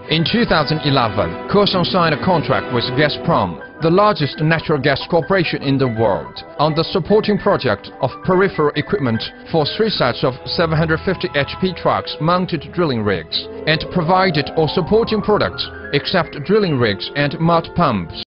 In 2011, Kosun signed a contract with Gazprom, the largest natural gas corporation in the world, on the supporting project of peripheral equipment for 3 sets of 750 HP trucks mounted drilling rigs, and provided all supporting products except drilling rigs and mud pumps.